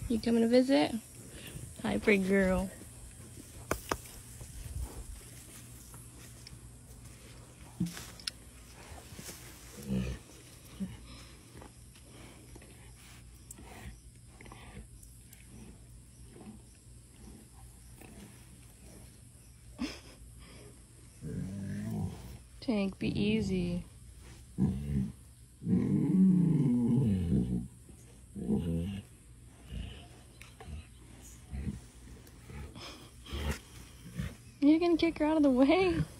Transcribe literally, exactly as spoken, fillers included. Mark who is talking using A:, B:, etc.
A: You coming to visit? Hi, pretty girl. Tank, be easy. You're gonna kick her out of the way?